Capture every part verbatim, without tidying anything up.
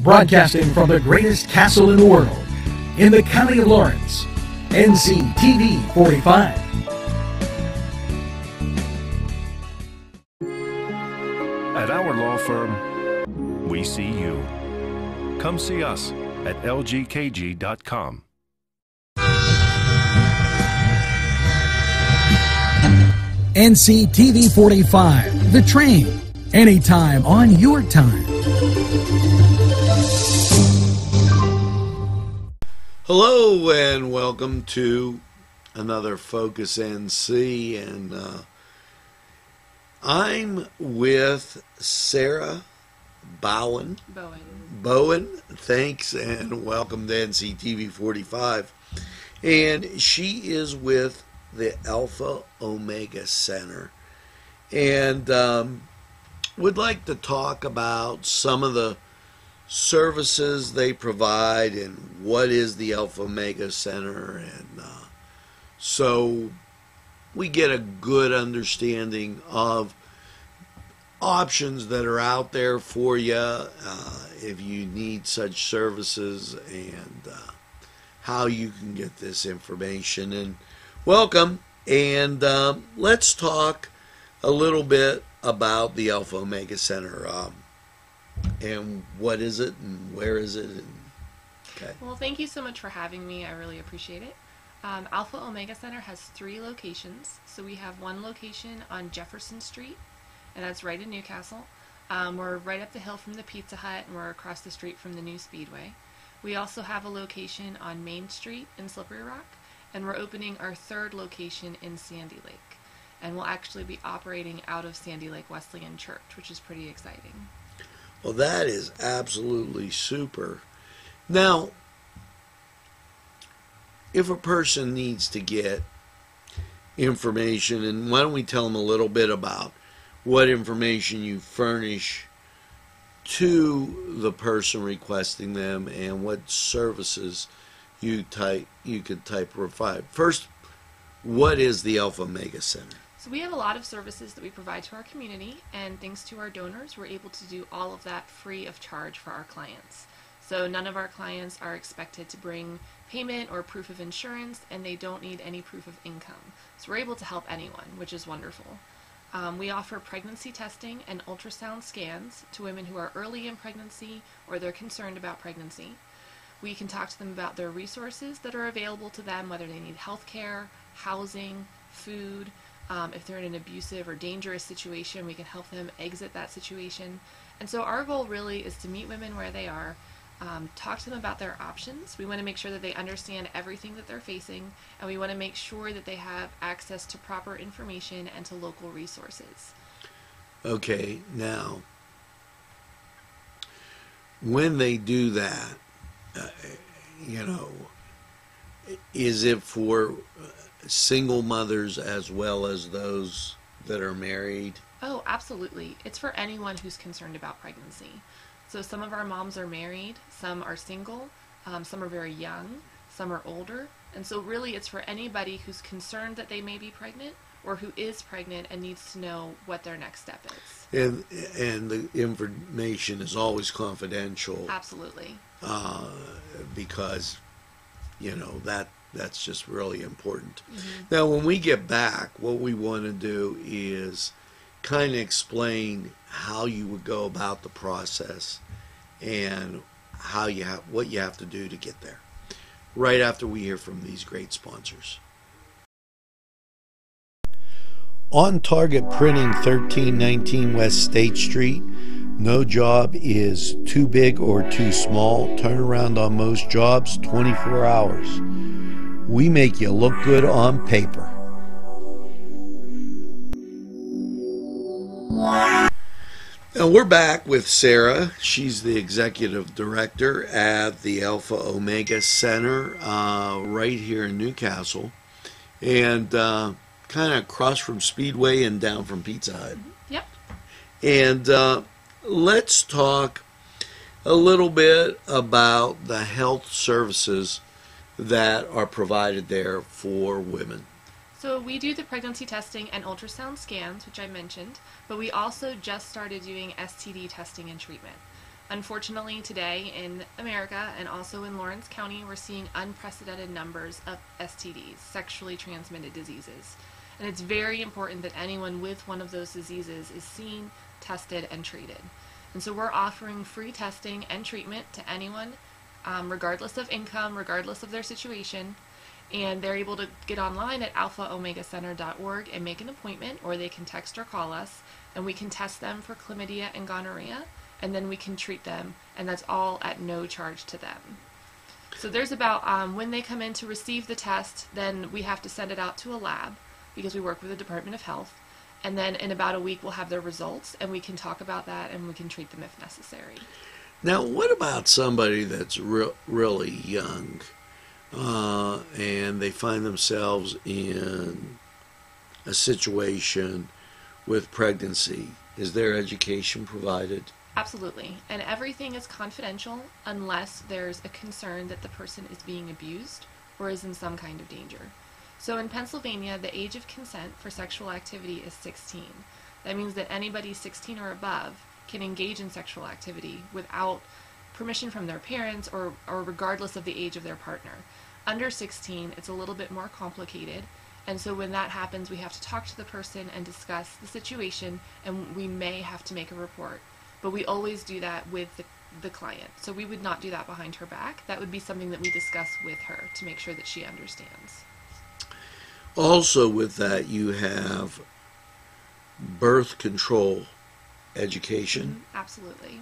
Broadcasting from the greatest castle in the world, in the county of Lawrence, N C T V forty-five. At our law firm, we see you. Come see us at L G K G dot com. N C T V forty-five, The Train, anytime on your time. Hello and welcome to another Focus N C, and uh, I'm with Sarah Bowen. Bowen. Bowen, thanks, and welcome to N C T V forty-five. And she is with the Alpha Omega Center, and um, would like to talk about some of the services they provide and what is the Alpha Omega Center, and uh, so we get a good understanding of options that are out there for you uh, if you need such services, and uh, how you can get this information. And welcome, and um, let's talk a little bit about the Alpha Omega Center. Um, and what is it, and where is it? And, okay. Well, thank you so much for having me. I really appreciate it. Um, Alpha Omega Center has three locations. So we have one location on Jefferson Street, and that's right in Newcastle. Um, we're right up the hill from the Pizza Hut, and we're across the street from the new Speedway. We also have a location on Main Street in Slippery Rock, and we're opening our third location in Sandy Lake. And we'll actually be operating out of Sandy Lake Wesleyan Church, which is pretty exciting. Well, that is absolutely super. Now, if a person needs to get information, and why don't we tell them a little bit about what information you furnish to the person requesting them, and what services you type you could type provide. First, what is the Alpha Omega Center? So we have a lot of services that we provide to our community, and thanks to our donors, we're able to do all of that free of charge for our clients. So none of our clients are expected to bring payment or proof of insurance, and they don't need any proof of income. So we're able to help anyone, which is wonderful. Um, we offer pregnancy testing and ultrasound scans to women who are early in pregnancy or they're concerned about pregnancy. We can talk to them about their resources that are available to them, whether they need health care, housing, food. Um, if they're in an abusive or dangerous situation, we can help them exit that situation. And so our goal really is to meet women where they are, um, talk to them about their options. We want to make sure that they understand everything that they're facing, and we want to make sure that they have access to proper information and to local resources. Okay, now, when they do that, uh, you know, is it for single mothers as well as those that are married? Oh, absolutely. It's for anyone who's concerned about pregnancy. So some of our moms are married, some are single, um, some are very young, some are older. And so really it's for anybody who's concerned that they may be pregnant or who is pregnant and needs to know what their next step is. And and the information is always confidential. Absolutely. Uh, because, you know, that that's just really important. Mm-hmm. Now, when we get back, what we want to do is kind of explain how you would go about the process and how you have what you have to do to get there. Right after we hear from these great sponsors. On Target Printing, thirteen nineteen West State Street. No job is too big or too small. Turnaround on most jobs, twenty-four hours. We make you look good on paper. Now we're back with Sarah. She's the executive director at the Alpha Omega Center uh, right here in Newcastle, and uh, kind of across from Speedway and down from Pizza Hut. Yep. And uh, let's talk a little bit about the health services that are provided there for women. So we do the pregnancy testing and ultrasound scans, which I mentioned, but we also just started doing S T D testing and treatment. Unfortunately, today in America and also in Lawrence County, we're seeing unprecedented numbers of S T Ds, sexually transmitted diseases. And it's very important that anyone with one of those diseases is seen, tested, and treated. And so we're offering free testing and treatment to anyone, um, regardless of income, regardless of their situation. And they're able to get online at alpha omega center dot org and make an appointment, or they can text or call us, and we can test them for chlamydia and gonorrhea, and then we can treat them, and that's all at no charge to them. So there's about, um, when they come in to receive the test, then we have to send it out to a lab, because we work with the Department of Health, and then in about a week we'll have their results, and we can talk about that, and we can treat them if necessary. Now, what about somebody that's re- really young? Uh, and they find themselves in a situation with pregnancy. Is their education provided? Absolutely. And everything is confidential unless there's a concern that the person is being abused or is in some kind of danger. So in Pennsylvania, the age of consent for sexual activity is sixteen. That means that anybody sixteen or above can engage in sexual activity without permission from their parents or, or regardless of the age of their partner. Under sixteen, it's a little bit more complicated, and so when that happens, we have to talk to the person and discuss the situation, and we may have to make a report. But we always do that with the, the client. So we would not do that behind her back. That would be something that we discuss with her to make sure that she understands. Also with that, you have birth control education. Mm-hmm. Absolutely.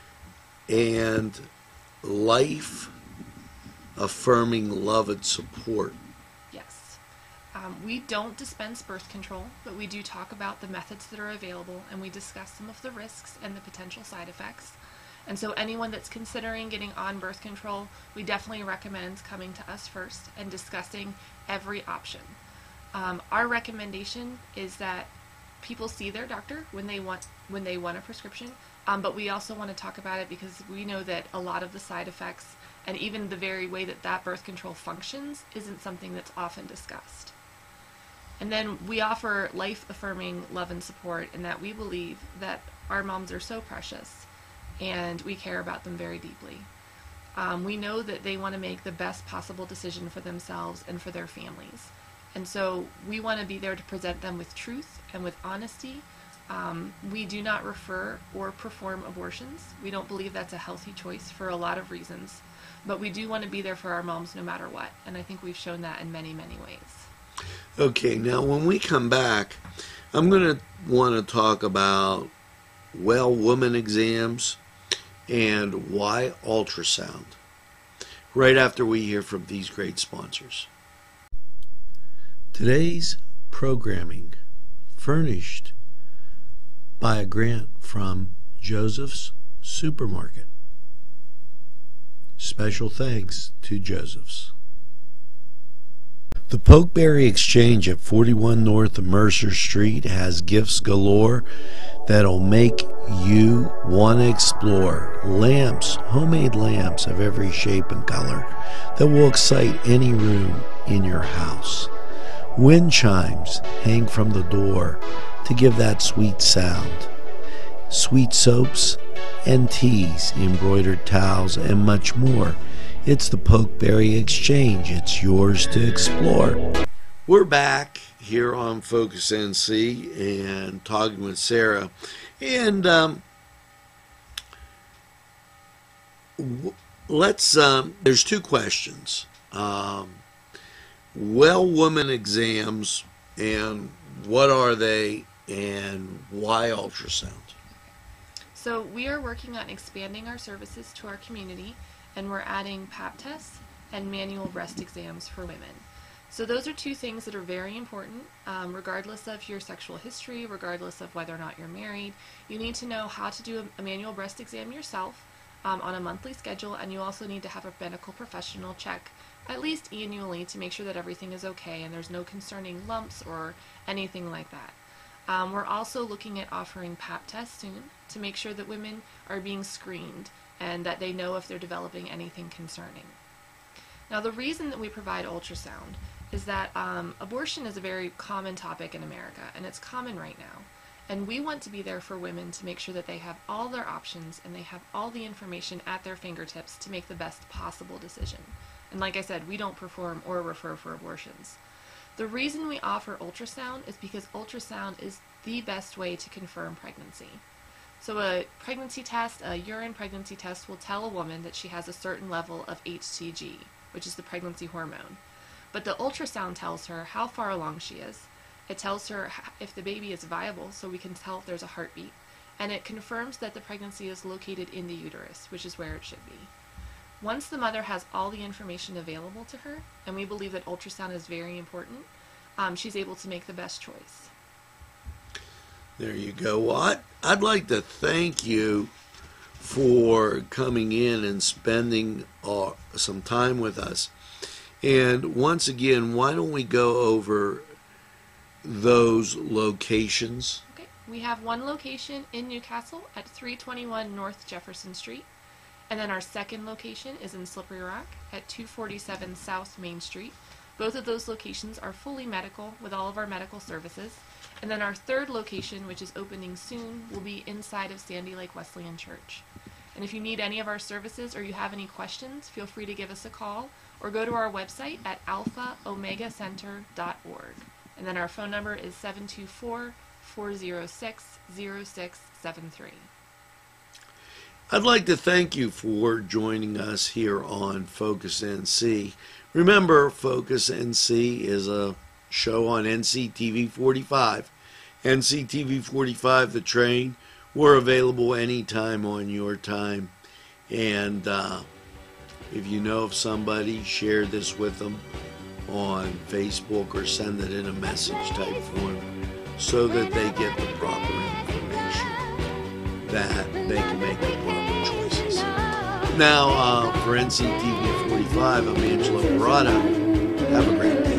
And life affirming love and support. Yes. Um, we don't dispense birth control, but we do talk about the methods that are available, and we discuss some of the risks and the potential side effects. And so anyone that's considering getting on birth control, we definitely recommend coming to us first and discussing every option. Um, our recommendation is that people see their doctor when they want when they want a prescription, um, but we also want to talk about it because we know that a lot of the side effects and even the very way that that birth control functions isn't something that's often discussed. And then we offer life-affirming love and support in that we believe that our moms are so precious and we care about them very deeply. Um, we know that they want to make the best possible decision for themselves and for their families. And so we want to be there to present them with truth and with honesty. Um, we do not refer or perform abortions. We don't believe that's a healthy choice for a lot of reasons. But we do want to be there for our moms no matter what. And I think we've shown that in many, many ways. Okay, now when we come back, I'm going to want to talk about well woman exams and why ultrasound, right after we hear from these great sponsors. Today's programming furnished by a grant from Joseph's Supermarket. Special thanks to Joseph's. The Pokeberry Exchange at forty-one North Mercer Street has gifts galore that'll make you want to explore. Lamps, homemade lamps of every shape and color that will excite any room in your house. Wind chimes hang from the door to give that sweet sound. Sweet soaps and teas, embroidered towels, and much more. It's the Pokeberry Exchange. It's yours to explore. We're back here on Focus N C and talking with Sarah. And um, w- let's, um, there's two questions. Um, well woman exams, and what are they, and why ultrasound? So we are working on expanding our services to our community, and we're adding pap tests and manual breast exams for women. So those are two things that are very important, um, regardless of your sexual history, regardless of whether or not you're married. You need to know how to do a, a manual breast exam yourself um, on a monthly schedule, and you also need to have a medical professional check at least annually to make sure that everything is okay and there's no concerning lumps or anything like that. Um, we're also looking at offering pap tests soon to make sure that women are being screened and that they know if they're developing anything concerning. Now, the reason that we provide ultrasound is that um, abortion is a very common topic in America, and it's common right now. And we want to be there for women to make sure that they have all their options and they have all the information at their fingertips to make the best possible decision. And like I said, we don't perform or refer for abortions. The reason we offer ultrasound is because ultrasound is the best way to confirm pregnancy. So a pregnancy test, a urine pregnancy test, will tell a woman that she has a certain level of H C G, which is the pregnancy hormone. But the ultrasound tells her how far along she is. It tells her if the baby is viable, so we can tell if there's a heartbeat. And it confirms that the pregnancy is located in the uterus, which is where it should be. Once the mother has all the information available to her, and we believe that ultrasound is very important, um, she's able to make the best choice. There you go. Well, I'd, I'd like to thank you for coming in and spending uh, some time with us. And once again, why don't we go over those locations? Okay. We have one location in Newcastle at three twenty-one North Jefferson Street. And then our second location is in Slippery Rock at two forty-seven South Main Street. Both of those locations are fully medical with all of our medical services. And then our third location, which is opening soon, will be inside of Sandy Lake Wesleyan Church. And if you need any of our services or you have any questions, feel free to give us a call or go to our website at alpha omega center dot org. And then our phone number is seven two four, four zero six, zero six seven three. I'd like to thank you for joining us here on Focus N C. Remember, Focus N C is a show on N C T V forty-five. N C T V forty-five, The Train. We're available anytime on your time. And uh, if you know of somebody, share this with them on Facebook or send it in a message type form so that they get the proper information, that they can make the proper choices. Now, uh, for N C T V forty-five, I'm Angelo Parada. Have a great day.